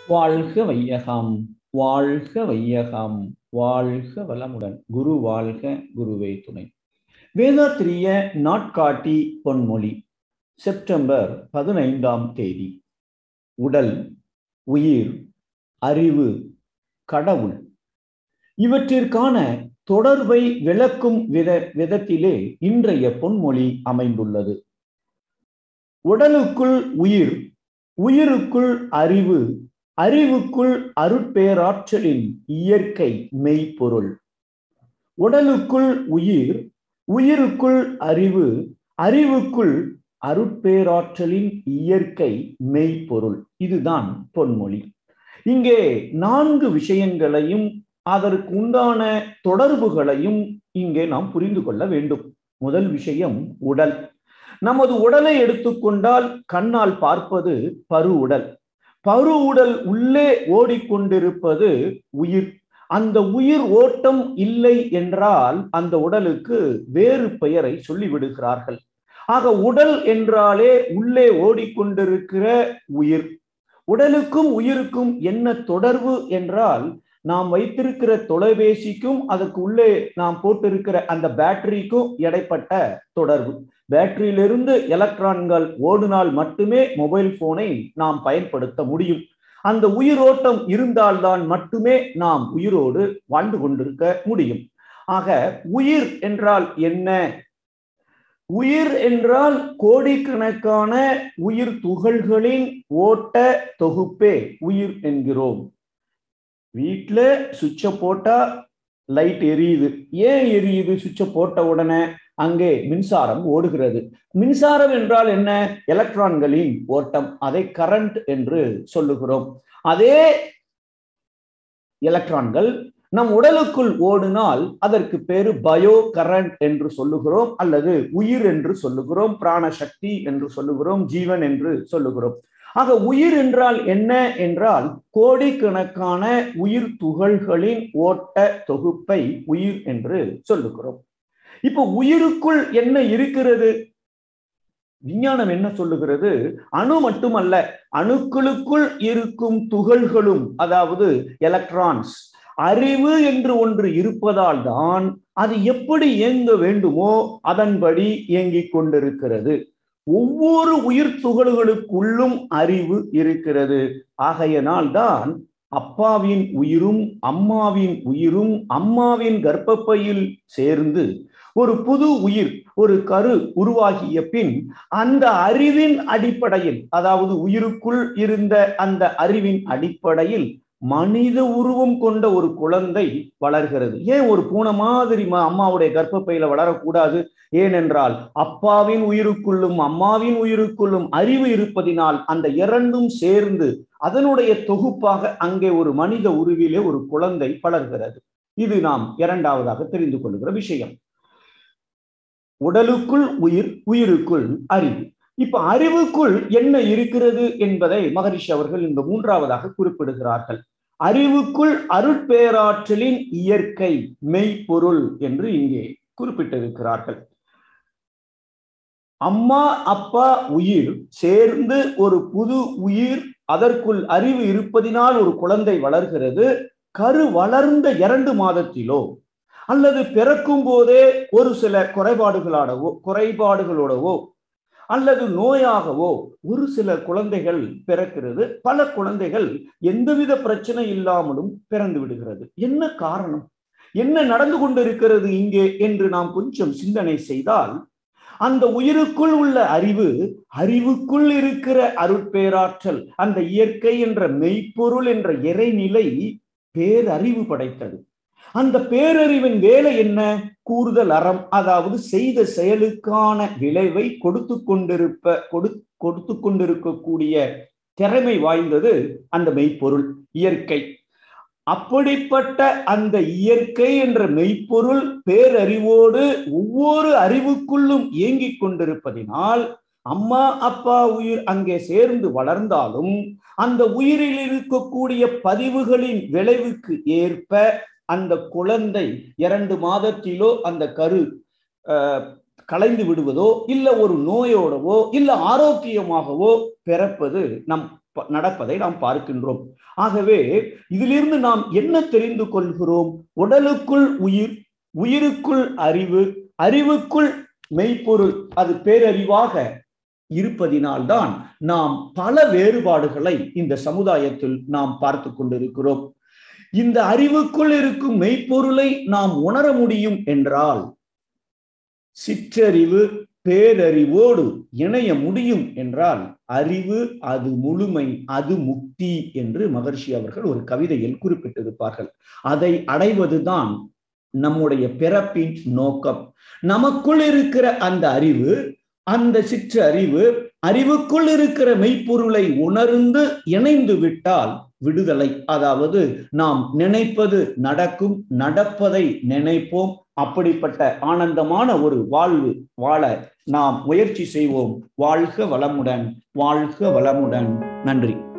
வாழ்க வையகம், வாழ்க வையகம், வாழ்க வளமுடன். குரு வாழ்க, குருவே துணை. வேதாத்திரிய நாட்காட்டி பொன்மொழி, செப்டம்பர் 15ஆம் தேதி. உடல், உயிர், அறிவு, கடவுள் இவற்றிற்கான தொடர்பை விளக்கும் விதத்திலே இன்றைய பொன்மொழி அமைந்துள்ளது. உடலுக்குள் உயிர், உயிருக்குள் அறிவு, அறிவுக்குள் அருட்பேராற்றலின் இயற்கை மெய்ப்பொருள். உடலுக்குள் உயிர், உயிருக்குள் அறிவு, அறிவுக்குள் அருட்பேராற்றலின் இயற்கை மெய்ப்பொருள். இதுதான் பொன்மொழி. இங்கே 4 விஷயங்களையும் அதற்கு உண்டான தொடர்புகளையும் இங்கே நாம் புரிந்து கொள்ள வேண்டும். முதல் விஷயம் உடல். நமது உடலை எடுத்துக்கொண்டால் கண்ணால் பார்ப்பது பரு உடல். பரு உடல் உள்ளே ஓடிக்கொண்டிருப்பது உயிர். அந்த உயிர் ஓட்டம் இல்லை என்றால் அந்த உடலுக்கு வேறு பெயரை சொல்லிவிடுகிறார்கள். ஆக உடல் என்றாலே உள்ளே ஓடிக்கொண்டிருக்கிற உயிர். உடலுக்கும் உயிருக்கும் என்ன தொடர்பு என்றால், நாம் வைத்திருக்கிற தொலைபேசிக்கும் அதற்கு உள்ளே நாம் போட்டிருக்கிற அந்த பேட்டரிக்கும் இடைப்பட்ட தொடர்பு. பேட்டரியிலிருந்து எலக்ட்ரான்கள் ஓடினால் மட்டுமே மொபைல் போனை நாம் பயன்படுத்த முடியும். அந்த உயிரோட்டம் இருந்தால்தான் மட்டுமே நாம் உயிரோடு வாழ்ந்து கொண்டிருக்க முடியும். ஆக உயிர் என்றால் என்ன? உயிர் என்றால் கோடிக்கணக்கான உயிர் துகள்களின் ஓட்ட தொகுப்பே உயிர் என்கிறோம். வீட்டுல சுவிட்சை போட்டா லைட் எரியுது. ஏன் எரியுது? சுவிட்சை போட்ட உடனே அங்கே மின்சாரம் ஓடுகிறது. மின்சாரம் என்றால் என்ன? எலக்ட்ரான்களின் ஓட்டம். அதை கரண்ட் என்று சொல்லுகிறோம். அதே எலக்ட்ரான்கள் நம் உடலுக்குள் ஓடினால் அதற்கு பேரு பயோ கரண்ட் என்று சொல்லுகிறோம், அல்லது உயிர் என்று சொல்லுகிறோம், பிராணசக்தி என்று சொல்லுகிறோம், ஜீவன் என்று சொல்லுகிறோம். ஆக உயிர் என்றால் என்ன என்றால் கோடிக்கணக்கான உயிர் துகள்களின் ஓட்ட தொகுப்பை உயிர் என்று சொல்லுகிறோம். இப்ப உயிருக்குள் என்ன இருக்கிறது? விஞ்ஞானம் என்ன சொல்லுகிறது? அணு மட்டுமல்ல, அணுக்களுக்குள் இருக்கும் துகள்களும், அதாவது எலக்ட்ரான்ஸ். அறிவு என்று ஒன்று இருப்பதால் தான் அது எப்படி இயங்க வேண்டுமோ அதன்படி இயங்கிக் கொண்டிருக்கிறது. ஒவ்வொரு உயிர் துகள்களுக்குள்ளும் அறிவு இருக்கிறது. ஆகையினால் தான் அப்பாவின் உயிரும் அம்மாவின் உயிரும் அம்மாவின் கர்ப்பப்பையில் சேர்ந்து ஒரு புது உயிர், ஒரு கரு உருவாகிய பின் அந்த அறிவின் அடிப்படையில், அதாவது உயிருக்குள் இருந்த அந்த அறிவின் அடிப்படையில் மனித உருவம் கொண்ட ஒரு குழந்தை வளர்கிறது. ஏன் ஒரு பூனை மாதிரி அம்மாவுடைய கர்ப்பப்பையில வளரக்கூடாது? ஏனென்றால் அப்பாவின் உயிருக்குள்ளும் அம்மாவின் உயிருக்குள்ளும் அறிவு இருப்பதினால் அந்த இரண்டும் சேர்ந்து அதனுடைய தொகுப்பாக அங்கே ஒரு மனித உருவிலே ஒரு குழந்தை வளர்கிறது. இது நாம் இரண்டாவதாக தெரிந்து கொள்கிற விஷயம். உடலுக்குள் உயிர், உயிருக்குள் அறிவு. இப்ப அறிவுக்குள் என்ன இருக்கிறது என்பதை மகரிஷி அவர்கள் இந்த 3ஆவதாக குறிப்பிடுகிறார்கள். அறிவுக்குள் அருட்பேராற்றலின் இயற்கை மெய்ப்பொருள் என்று இங்கே குறிப்பிட்டிருக்கிறார்கள். அம்மா அப்பா உயிர் சேர்ந்து ஒரு புது உயிர், அதற்குள் அறிவு இருப்பதினால் ஒரு குழந்தை வளர்கிறது. கரு வளர்ந்த 2 மாதத்திலோ அல்லது பிறக்கும் போதே ஒரு சில குறைபாடுகளோடவோ அல்லது நோயாகவோ ஒரு சில குழந்தைகள் பிறக்கிறது. பல குழந்தைகள் எந்தவித பிரச்சனை இல்லாமலும் பிறந்து விடுகிறது. என்ன காரணம்? என்ன நடந்து கொண்டிருக்கிறது இங்கே என்று நாம் கொஞ்சம் சிந்தனை செய்தால், அந்த உயிருக்குள் உள்ள அறிவு, அறிவுக்குள் இருக்கிற அருட்பேராற்றல், அந்த இயற்கை என்ற மெய்ப்பொருள் என்ற இறைநிலை பேரறிவு படைத்தது. அந்த பேரறிவின் வேலை என்ன? கூறுதல் அறம், அதாவது செய்த செயலுக்கான விளைவை கொடுத்து கொண்டிருக்கக்கூடிய திறமை வாய்ந்தது அந்த மெய்ப்பொருள் இயற்கை. அப்படிப்பட்ட அந்த இயற்கை என்ற மெய்ப்பொருள் பேரறிவோடு ஒவ்வொரு அறிவுக்குள்ளும் இயங்கிக் கொண்டிருப்பதினால் அம்மா அப்பா உயிர் அங்கே சேர்ந்து வளர்ந்தாலும் அந்த உயிரில் இருக்கக்கூடிய பதிவுகளின் விளைவுக்கு ஏற்ப அந்த குழந்தை 2 மாதத்திலோ அந்த கரு கலைந்து விடுவதோ இல்ல ஒரு நோயோடவோ இல்ல ஆரோக்கியமாகவோ பிறப்பது நம் நடப்பதை நாம் பார்க்கின்றோம். ஆகவே இதிலிருந்து நாம் என்ன தெரிந்து கொள்கிறோம்? உடலுக்குள் உயிர், உயிருக்குள் அறிவு, அறிவுக்குள் மெய்ப்பொருள், அது பேரறிவாக இருப்பதினால்தான் நாம் பல வேறுபாடுகளை இந்த சமுதாயத்தில் நாம் பார்த்து கொண்டிருக்கிறோம். இந்த அறிவுக்குள் இருக்கும் மெய்ப்பொருளை நாம் உணர முடியும் என்றால் சிற்றறிவு பேரறிவோடு இணைய முடியும் என்றால் அறிவு அது முழுமை, அது முக்தி என்று மகர்ஷி அவர்கள் ஒரு கவிதையில் குறிப்பிட்டிருப்பார்கள். அதை அடைவதுதான் நம்முடைய பிறப்பின் நோக்கம். நமக்குள் இருக்கிற அந்த அறிவு, அந்த சிற்றறிவு, அறிவுக்குள் இருக்கிற மெய்ப்பொருளை உணர்ந்து இணைந்து விட்டால் விடுதலை. அதாவது நாம் நினைப்பது நடக்கும், நடப்பதை நினைப்போம். அப்படிப்பட்ட ஆனந்தமான ஒரு வாழ்வு வாழ நாம் முயற்சி செய்வோம். வாழ்க வளமுடன், வாழ்க வளமுடன். நன்றி.